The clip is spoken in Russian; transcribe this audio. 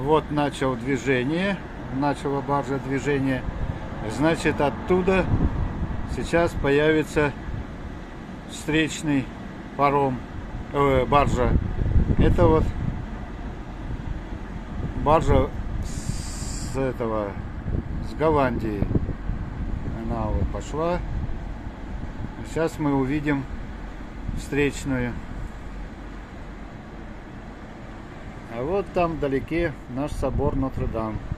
Вот начало баржа движение. Значит, оттуда сейчас появится встречный паром, баржа. Это вот баржа с Голландии. Она вот пошла. Сейчас мы увидим встречную. А вот там вдалеке наш собор Нотр-Дам.